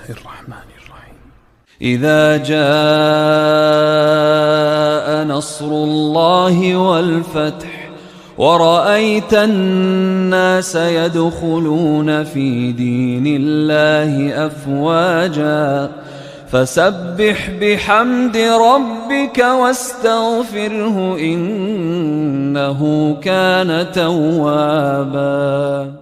الرحمن الرحيم. إذا جاء نصر الله والفتح ورأيت الناس يدخلون في دين الله أفواجا فسبح بحمد ربك واستغفره إنه كان توابا.